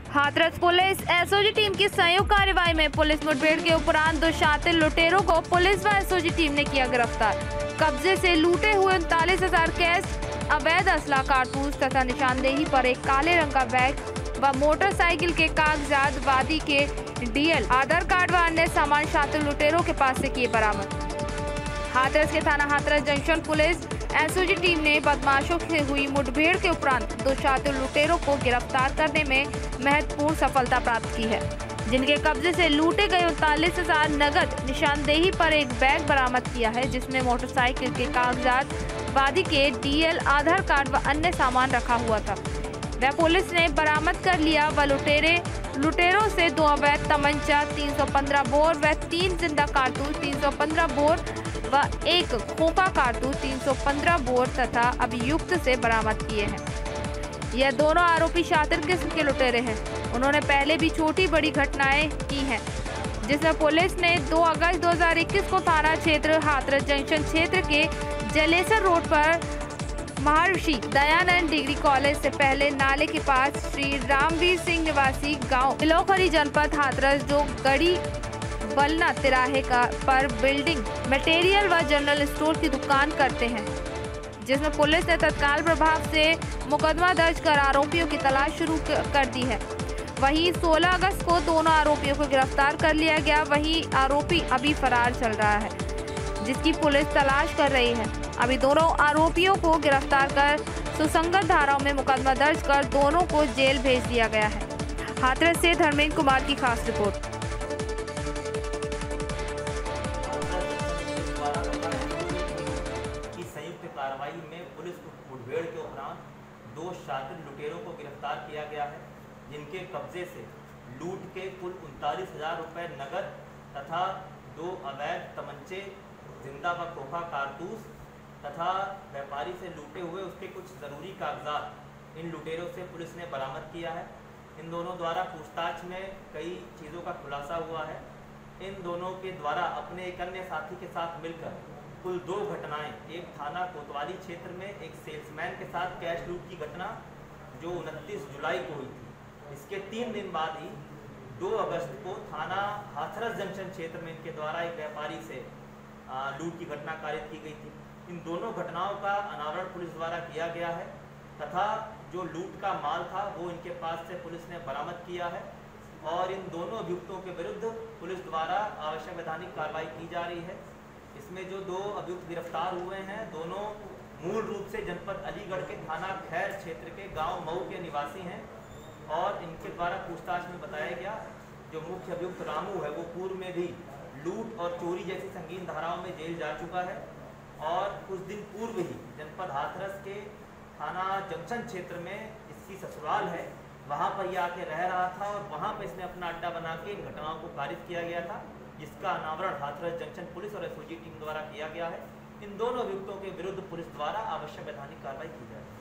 Hathras police SOG team की संयुक्त कार्रवाई में पुलिस मुठभेड़ के उपरांत 2 शातिर लुटेरों को पुलिस व एसओजी टीम ने किया गिरफ्तार। कब्जे से लूटे हुए 39,000 कैश, अवैध असला, कारतूस तथा निशानदेही पर एक काले रंग का बैग व मोटरसाइकिल के कागजात, वादी के डीएल, आधार कार्ड व अन्य सामान शातिर लुटेरों के पास से किए बरामद। हाथरस के थाना Hathras junction police SOG team ने बदमाशों से हुई मुठभेड़ के उपरांत 2 शातिर लुटेरों को गिरफ्तार करने में महत्वपूर्ण सफलता प्राप्त की है, जिनके कब्जे से लूटे गए 39,000 नगद, निशानदेही पर एक बैग बरामद किया है जिसमें मोटरसाइकिल के कागजात, वादी के डीएल, आधार कार्ड व अन्य सामान रखा हुआ था। वह पुलिस ने बरामद कर लिया व लुटेरों से 2 अवैध तमंचा, 315 बोर व 3 जिंदा कारतूस, 315 बोर व 1 खोखा कारतूस, 315 बोर तथा अभियुक्त से बरामद किए हैं। यह दोनों आरोपी शातिर किस्म के लुटेरे हैं। उन्होंने पहले भी छोटी बड़ी घटनाएं की हैं, जिसमें पुलिस ने 2 अगस्त 2021 को थाना क्षेत्र हाथरस जंक्शन क्षेत्र के जलेसर रोड पर महर्षि दयानंद डिग्री कॉलेज से पहले नाले के पास श्री रामवीर सिंह निवासी गांव बिलोखरी जनपद हाथरस जो गड़ी बलना तिराहे पर बिल्डिंग मटेरियल व जनरल स्टोर की दुकान करते हैं, जिसमें पुलिस ने तत्काल प्रभाव से मुकदमा दर्ज कर आरोपियों की तलाश शुरू कर दी है। वहीं 16 अगस्त को दोनों आरोपियों को गिरफ्तार कर लिया गया। वहीं आरोपी अभी फरार चल रहा है, जिसकी पुलिस तलाश कर रही है। अभी दोनों आरोपियों को गिरफ्तार कर सुसंगत धाराओं में मुकदमा दर्ज कर दोनों को जेल भेज दिया गया है। हाथरस से धर्मेंद्र कुमार की खास रिपोर्ट। कार्रवाई में पुलिस मुठभेड़ के उपरांत 2 शातिर लुटेरों को गिरफ्तार किया गया है, जिनके कब्जे से लूट के कुल 39,000 रुपये नगद तथा 2 अवैध तमंचे, जिंदा व खोखा कारतूस तथा व्यापारी से लूटे हुए उसके कुछ ज़रूरी कागजात इन लुटेरों से पुलिस ने बरामद किया है। इन दोनों द्वारा पूछताछ में कई चीज़ों का खुलासा हुआ है। इन दोनों के द्वारा अपने एक अन्य साथी के साथ मिलकर कुल 2 घटनाएं, एक थाना कोतवाली क्षेत्र में एक सेल्समैन के साथ कैश लूट की घटना जो 29 जुलाई को हुई थी। इसके 3 दिन बाद ही 2 अगस्त को थाना हाथरस जंक्शन क्षेत्र में इनके द्वारा एक व्यापारी से लूट की घटना कारित की गई थी। इन दोनों घटनाओं का अनावरण पुलिस द्वारा किया गया है तथा जो लूट का माल था वो इनके पास से पुलिस ने बरामद किया है और इन दोनों अभियुक्तों के विरुद्ध पुलिस द्वारा आवश्यक वैधानिक कार्रवाई की जा रही है। इसमें जो 2 अभियुक्त गिरफ्तार हुए हैं, दोनों मूल रूप से जनपद अलीगढ़ के थाना खैर क्षेत्र के गांव मऊ के निवासी हैं और इनके द्वारा पूछताछ में बताया गया जो मुख्य अभियुक्त रामू है वो पूर्व में भी लूट और चोरी जैसी संगीन धाराओं में जेल जा चुका है और कुछ दिन पूर्व ही जनपद हाथरस के थाना जंक्शन क्षेत्र में इसकी ससुराल है, वहाँ पर यह आके रह रहा था और वहाँ पर इसने अपना अड्डा बना के इन घटनाओं को कारित किया गया था, जिसका अनावरण हाथरस जंक्शन पुलिस और एसओजी टीम द्वारा किया गया है। इन दोनों अभियुक्तों के विरुद्ध पुलिस द्वारा आवश्यक वैधानिक कार्रवाई की जाए।